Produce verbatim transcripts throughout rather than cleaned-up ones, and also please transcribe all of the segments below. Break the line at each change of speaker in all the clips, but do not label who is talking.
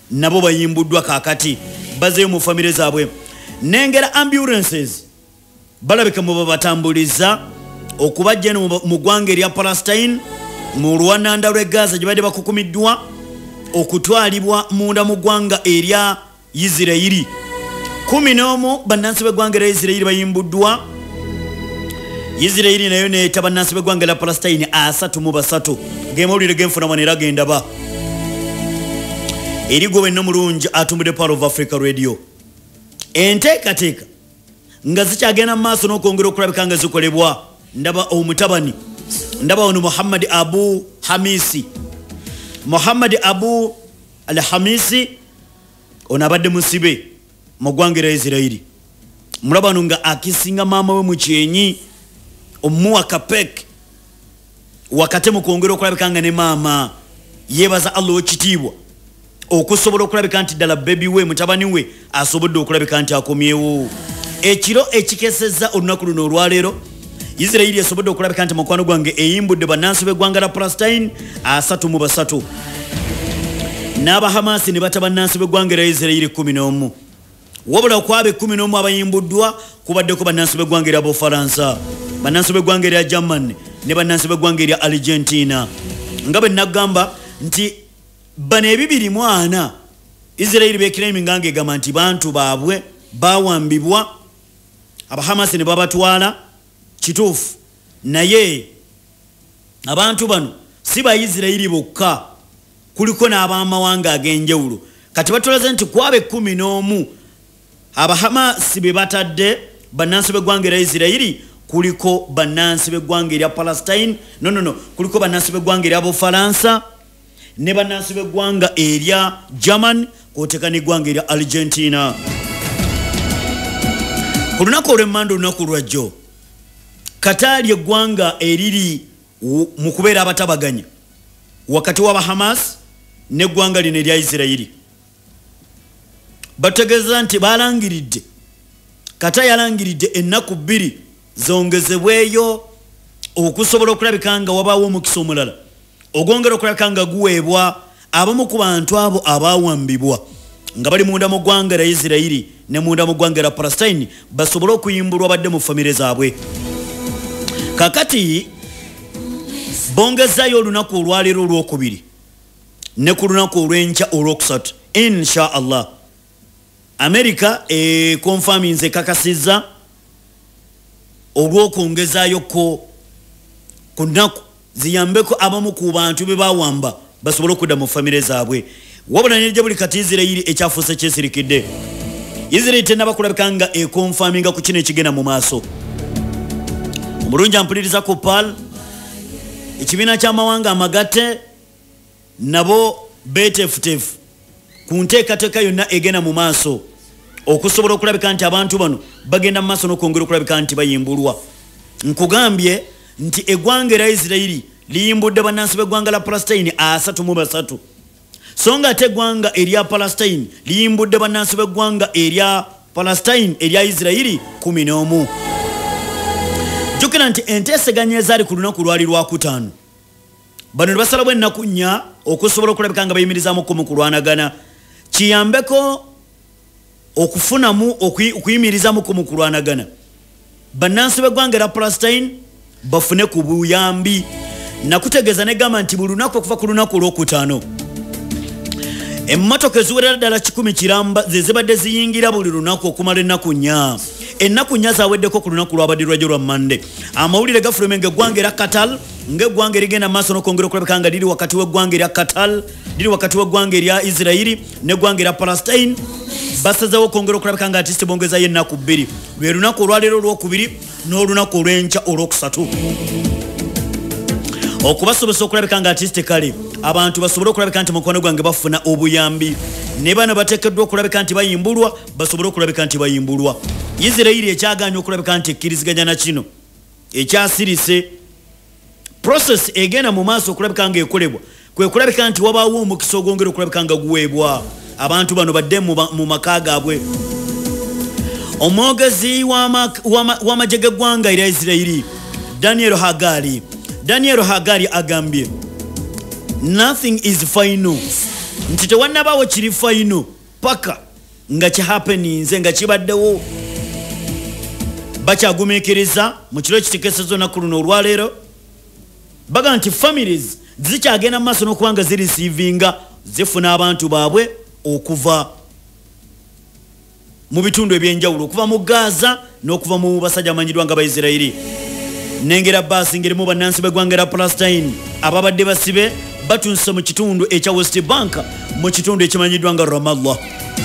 nabo bayimbuddwa kakati bazeyo mu family zaabwe. Nengera ambulances balabika mu batambuliza okubajja mu ggwanga erya Palestine mu Rwanda lwe Gaza gye badde bakukumiddwa okutwalibwa munda mu ggwanga erya Isirairi. kumi n'omu bannansi b'eggwanga erya Isirairi bayimbuddwa. Isirairi nayo neeta bannansi b'eggwanga erya Palestine asatu mu basatu. Gemawulire genfuna era gendaba erigo wenno mulungi atumbudde Power of Africa Radio. Enteekateeka nga zikyagenda mu maaso n'okwongera okulabika nga zikolebwa. Ndaba omutabani ndaba ono Muhammad Abu Hamisi Muhammad Abu Al-Hamisi ono abadde musibe mu ggwanga erya Isirairi. Mulaba ono nga akisinga maama we mu kyenyi omuwa kapek wakate mu kwongera okulabika nga ne maama yeebaza Allah w'ekitiibwa okusobola okulabika nti ddala bebi we mutabani we asobodde okulabika nti akomyewo. Ekiro ekikesezza olunaku luno olwaleero Isirairi esobodde okulabika nti mukwano gwange eyimbudde bannansi b'eggwanga lya Palestine asatu mu basatu. N'aba Hamasi ne bata bannansi b'eggwanga lya Isirairi kumi n'omu. Wabula kwaba kumi n'omu abayimbuddwa kubaddeko bannansi b'eggwanga lya Bufaransa, bannansi b'eggwanga erya Germany ne bannansi b'eggwanga erya Argentina. Nga bwe nagamba nti bano ebibiri mu ana Isirairi beekiraiminga ng'egamba nti bantu baabwe bawambibwa, Abahamasi ne babatwala. Kituufu naye abantu bano si ba Isirairi bokka, kuliko n'abamawanga ag'enjawulo. Kati batulaze nti kwabe kumi n'omu Abahamasi be batadde bannansi b'eggwanga erya Isirairi, kuliko bannansi b'eggwanga erya Palestine, no no no kuliko bannansi b'eggwanga erya Bufaransa ne bannansi b'eggwanga erya Germany kw'oteeka n'eggwanga erya Argentina. Ku lunaku olw'emmanda olunaku lwajjo Katali eggwanga eriri mu kubeera abatabaganya wakati wa Hamas n'eggwanga lino erya Isirairi bategeeza nti balangiridde kata yalangiridde ennaku bbiri zongezebweyo okusobola okulabika nga wabaawo omukisa omulala ogwongera okulabika nga guweebwa abamu ku bantu abo abaawambibwa nga bali munda mu ggwanga lya Isirairi ne munda mu ggwanga lya Palestine basobole okuyimbulwa badde mu famire zaabwe. Kakati bongezayo olunaku olwaleero olwokubiri ne ku lunaku olw'enkya olwokusatu insha Allah. America e confirminze kakasizza olw'okwongezaayo ko ku nnaku ziyambeko abamu ku bantu be bawamba basobole okudda mu famire zaabwe. Wabula n'ejja buli kati Isirairi ekyafuuse kyesirikidde. Isirairi tennaba kulabika nga e confirminga ku kino ekigenda mu maaso. Omulungi ampuliriza ku Pal ekibiina ky'amawanga amagatte nabo beeteefuteefu ku nteekateeka yonna egenda mu maaso okusobola okulabika nti abantu bano bagenda mu maaso n'okwongera okulabika nti bayimbulwa. Nkugambye nti eggwanga erya Isirairi liyimbudde bannansi b'eggwanga lya Palestine asatu mu basatu, so nga ate eggwanga erya Palestine liyimbudde bannansi b'eggwanga erya Palestine erya Isirairi kumi n'omu. Jukira nti enteeseganya ezaali ku lunaku lwali lwakutaano bano ne basalawo ennaku nnya okusobola okulabika nga bayimirizaamu ku mu kulwanagana kiyambeko okufunamu okuyimirizaamu ku mu kulwanagana bannansi b'eggwanga erya Palestine bafune ku buyambi. Nakutegeeza negamba nti buli lunaku okuva ku lunaku olwokutaano emmotoka eziwerera ddala kikumi kiramba ze zibadde ziyingira buli lunaku okumala ennaku nnya. Ennaku nnya zaweddeko ku lunaku lwabadde lwajjo lwa Mande. Amawulire gafuluma ng'eggwanga erya Qatar ng'eggwanga erigenda maaso n'okwongera okulabika nga liri wakati w'eggwanga erya Qatar liri wakati w'eggwanga erya Isirairi n'eggwanga erya Palestine basazeewo okwongera okulabika nga ati sibongezayo ennaku bbiri, lwe lunaku olwaleero olwokubiri n'olunaku olw'enkya olwokusatu okubasobozesa okulabika nga ati kale abantu basobole okulabika nti mukwano gwange bafuna obuyambi ne bano bateekeddwa okulabika nti bayimbulwa basobole okulabika nti bayimbulwa. Isirairi ekyagaanye okulabika nti ekkiriziganya na kino ekyasirise process egenda mu maaso okulabika nga ekolebwa kwe kulabika nti wabaawo omukisa ogwongera okulabika nga guweebwa abantu bano badde mu maka gaabwe. Omwogezi w'amagye g'eggwanga erya Isirairi Daniel Hagari Daniel Hagari agambye nothing is final nti tewannabaawo kiri final paka nga kihappeninze nga kibaddewo bakyagumiikiriza mu kiro ekitegeesezo nnaku luno olwaleero baga nti families zikyagenda mu maaso n'okuba nga zirisiivinga zifuna abantu baabwe okuva mu bitundu ebyenjawulo okuva mu Gaza n'okuva mu basajja amanyiddwa nga Abaisirairi. Nengera baasi ngerimu bannansi b'eggwanga lya Palestine ababadde basibe batunse mu kitundu ekya West Bank mu kitundu ekimanyiddwa nga Ramallah.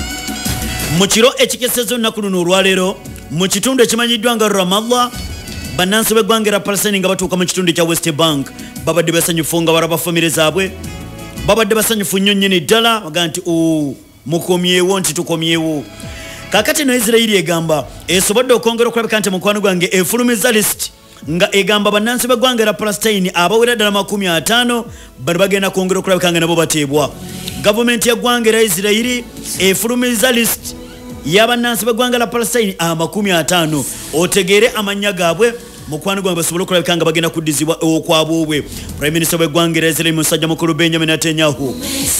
Mu kiro ekikesezo nnaku luno olwaleero mu kitundu ekimanyiddwa nga Ramallah bannansi b'eggwanga lya Palestine nga batuuka mu kitundu ekya West Bank babadde basanyufu nga baraba famire zaabwe babadde basanyufu nnyo nnyini ddala baga nti mukomyewo nti tukomyewo. Kakati no Israeli egamba esobodde okwongera okulabika nti mukwano gwange efulumiza list nga egamba bannansi b'eggwanga lya Palestine abawera ddala makumi ataano bali bagenda kwongera okulabika nga nabo bateebwa. Gavumenti y'eggwanga lya Israeli efulumiza list y'abannansi b'eggwanga lya Palestine amakumi ataano otegeere amannya gaabwe mukwano gwange basobole okulabika nga bagenda kuddizibwa okwabwe. Prime Minister w'eggwanga lya Israeli musajja mukulu Benjamin Netanyahu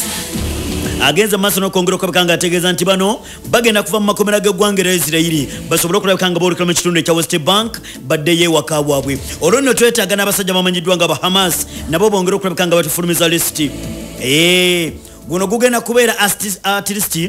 agenza maaso n'okwongera okulabika nga ategeeza nti bano bagenda kuva mu makomera g'eggwanga lya Israeli basobole okulabika nga boolekera mu kitundu ekya West Bank baddeyo ewaka bwabwe. Olwo nno twetaaga n'abasajja bamanyiddwa nga ba Hamas nabo bongere okulabika nga batufulumiza lisiti. Ee guno gugenda kubeera artisti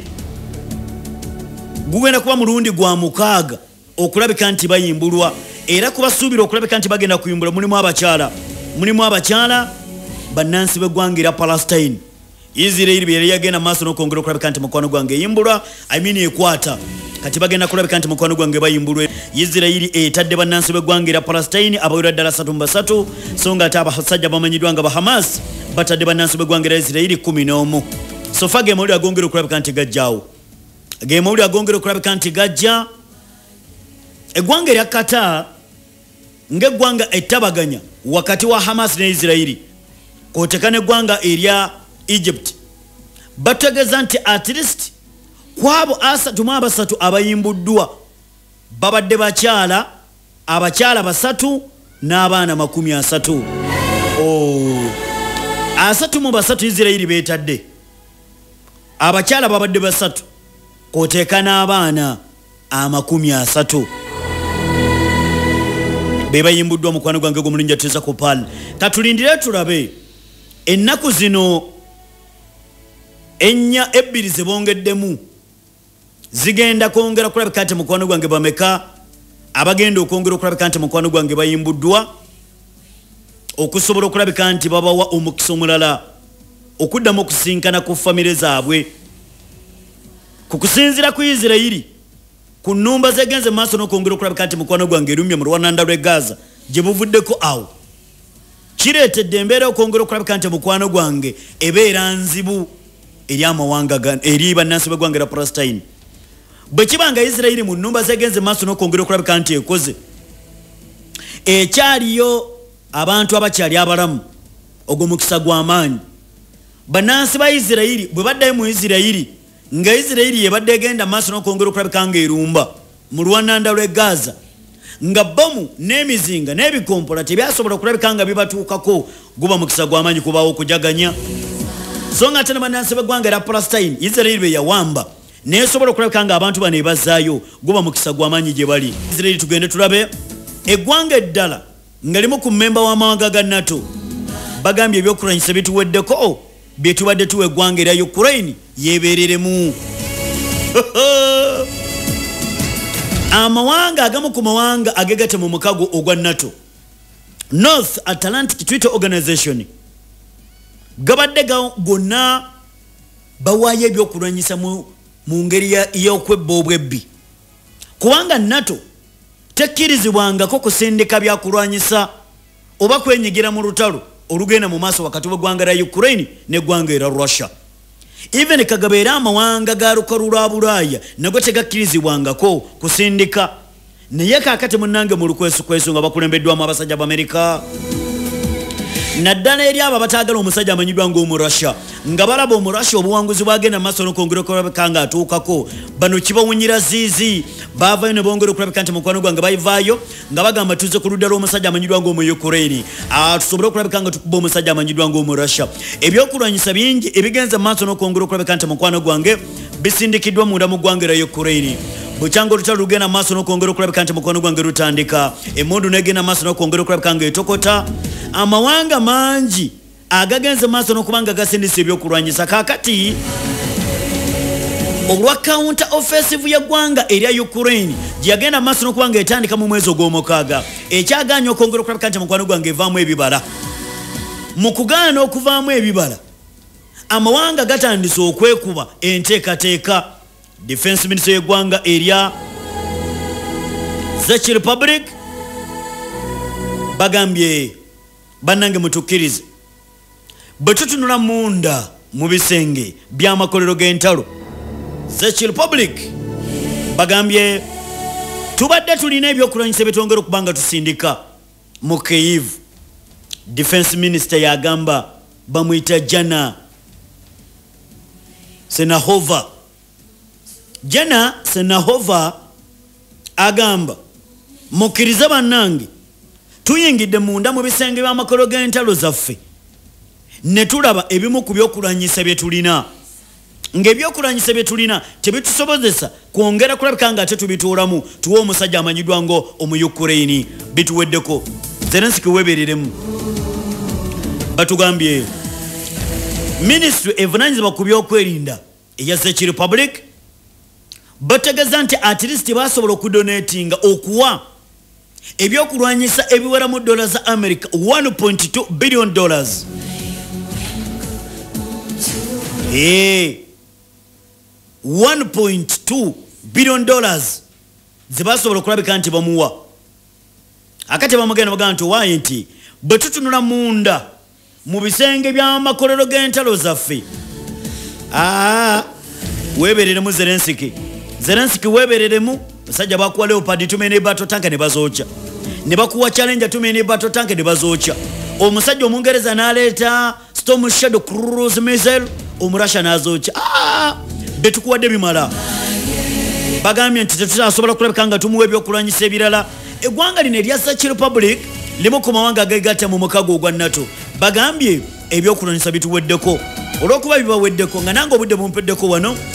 gugenda kuba mulundi gwa mukaaga okulabika nti bayimbulwa era kubasuubira okulabika nti bagenda kuyimbula mulimu abakyala mulimu abakyala bannansi b'eggwanga lya Palestine. Israeli bye yagenda maaso n'okwongera okulabika nti mukwano gwange eyimbulwa I mean ekwata kati bagenda kulabika nti mukwano gwange bayimbulwe. Israeli etadde bannansi b'eggwanga lya Palestine abawera ddala ssatu mu basatu so nga ate abasajja bamanyiddwa nga ba Hamas batadde bannansi b'eggwanga lya Israeli kumi n'omu. So fa ge mawulire agongera okulabika nti gajjaawo ge mawulire agongera okulabika nti gajja. Eggwanga lya Qatar ng'eggwanga ettabaganya wakati wa Hamas ne Israeli kw'oteeka n'eggwanga erya Egypt bategeza nti at least kwabo asatu mu abasatu abayimbuddwa babadde bakyala abakyala basatu n'abaana makumi asatu. Oh, asatu mu basatu Israeli beetadde abakyala babadde basatu kw'oteeka n'abaana amakumi asatu be bayimbuddwa mukwano gwange gw'omulungi atuuza ku pal. Katulindire tulabe ennaku zino ennya ebbiri ze bongeddemu zigenda kwongera kulabika nti mukwano gwange bameka abagenda okwongera okulabika nti mukwano gwange bayimbuddwa okusobola okulabika nti babawa omukisa omulala okuddamu okusinkana ku famire zaabwe ku kusinzira ku Israeli ku nnumba zegenze maaso n'okwongera okulabika nti mukwano gwange erumye mu lwananda lw'e Gaza gye buvuddeko awo kireetedde embeera okwongera okulabika nti mukwano gwange ebeera nzibu eri amawanga eri bannansi b'eggwanga lya Palestine. Bwe kibanga Israeli mu nnumba zegenze maaso n'okwongera okulabika nti ekoze ekyaliyo abantu abakyali abalamu ogwo mukisa gw'amaanyi bannansi ba Israeli bwe baddayo mu Israeli nga Israeli yebadde egenda maaso n'okwongera okulabika nga erumba mu lwananda lw'e Gaza nga bomu n'emizinga n'ebikompola tebyasobola okulabika nga bibatuukako guba mukisa gw'amaanyi kubaawo okujaganya. So nga ate ne bannansi b'eggwanga lya Palestine Israeli be yawamba nesobola okulabika nga abantu bano ebazaayo guba mukisa gw'amaanyi gye bali. Israeli tugende tulabe eggwanga eddala nga limu ku mmemba w'amawanga ga NATO bagambye ebyokulwanyisa bituweddeko bye tubadde tuwa eggwanga erya Ukraine yeebereremu. Amawanga agamu ku mawanga agegate mu mukago ogwa NATO North Atlantic Treaty Organization gabadde gonna bawaayo ebyokulwanyisa mu ngeri y'okwebba obwebbi kubanga NATO tekkirizibwangako kusindika byakulwanyisa oba kwenyigira mu lutalo olugenda mu maaso wakati w'eggwanga lya Ukraine n'eggwanga erya Russia. Even kagabeera amawanga ga lukalu lwa Bulaaya nago tegakkirizibwangako kusindika naye kaakati munnange mu lukwesukwesu nga bakulembeddwamu abasajja b'Amerika naddala eri abo abatagala omusajja amanyiddwa ng'omurasha nga balaba omurasha obuwanguzi bwagenda maaso n'okwongera okulabika nga atuukako bano kibawunyira ziizi baavayo ne bongera okulabika nti mukwano gwange bayivaayo nga bagamba tuze ku ludda lw'omusajja amanyiddwa ng'omuyukureni tusobole okulabika nga tukuba omusajja amanyiddwa ng'omurasha ebyokulwanyisa bingi ebigenza maaso n'okwongera okulabika nti mukwano gwange bisindikiddwa munda mu ggwanga lya Ukraine bukyanga olutalo lugenda maaso n'okwongera okulabika nti mukwano gwange lutandika emmundu negenda maaso n'okwongera okulabika nga etokota amawanga mangi agagenze maaso n'okubanga gasindisa ebyokulwanyisa kakati olwa counter offensive y'eggwanga erya Ukraine gyeyagenda maaso n'okubanga etandika mu mwezi ogw'omukaaga ekyagaanya okwongera okulabika nti mukwano gwange evaamu ebibala mu kugaana okuvaamu ebibala amawanga gatandise okwekuba enteekateeka defense minister y'eggwanga erya Czech Republic bagambye bannange mutukkirize bwe tutunula munda mu bisenge by'amakolero g'entalo Czech Republic bagambye tubadde tulina ebyokulwanyisa byetwongera okubanga tusindika mu Kyiv defense minister yagamba bamuyita Jana Senahova Jana Senahova agamba mukkirize bannange tuyingidde munda mu bisenge by'amakolo g'entalo zaffe ne tulaba ebimu ku byokulwanyisa bye tulina ng'ebyokulwanyisa bye tulina tebitusobozesa kwongera kulabika nga ate tubituulamu tuwe omusajja amanyiddwa ngo omuyukureni bituweddeko Zelensky weebereremu batugambye ministry evunaanyizibwa ku byokwerinda eya Czech Republic bategeeza nti at least basobola okudonatinga okuwa ebyokulwanyisa ebiwera mu dola za America one point two billion dollars eh one point two billion dollars zibasobola okulabika nti bamuwa akati bamugenda bagamba nti wayi nti bwe tutunula munda mu bisenge by'amakolero g'entalo zaffe ah weebereremu Zelensky Zelensky weebereremu basajja bakuwa Leopard tume ne battle tank ne bazocha ne bakuwa Challenger tume ne battle tank ne bazocha omusajja omungereza n'aleeta Storm Shadow cruise missile omurasha n'azocha ah betukuwadde bimala bagambye nti tetutasobola kulabika nga tumuwa ebyokulwanyisa ebirala eggwanga lino erya Czech Republic limu ku mawanga agagatta mu mukago ogwa NATO bagambye ebyokulwanyisa bituweddeko olw'okuba bibaweddeko nga nange obudde bumpeddeko wano